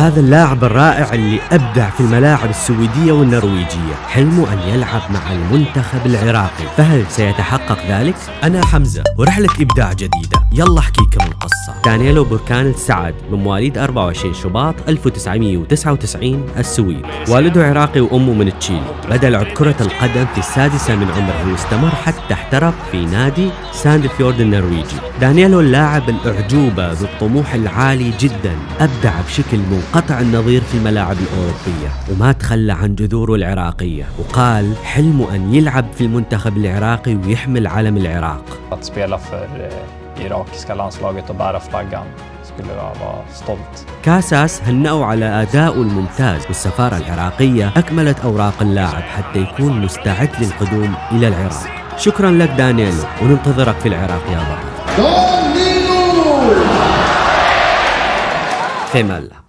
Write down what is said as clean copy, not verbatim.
هذا اللاعب الرائع اللي أبدع في الملاعب السويدية والنرويجية حلمه أن يلعب مع المنتخب العراقي، فهل سيتحقق ذلك؟ أنا حمزة ورحلة إبداع جديدة، يلا أحكيكم القصة. دانييلو بوركان السعد من مواليد 24 شباط 1999 السويد، والده عراقي وأمه من تشيلي. بدأ لعب كرة القدم في السادسة من عمره واستمر حتى احترف في نادي ساندفيورد النرويجي. دانييلو اللاعب الأعجوبة ذو الطموح العالي جدا، أبدع بشكل منقطع النظير في الملاعب الأوروبية وما تخلى عن جذوره العراقية، وقال حلمه أن يلعب في المنتخب العراقي ويحمل علم العراق. Att spela för irakiska landslaget och bära flaggan skulle jag vara stolt. كاساس هنأوا على أدائه الممتاز، والسفارة العراقية أكملت أوراق اللاعب حتى يكون مستعد للقدوم إلى العراق. شكرا لك دانييلو، وننتظرك في العراق يا بطل. في أمان الله.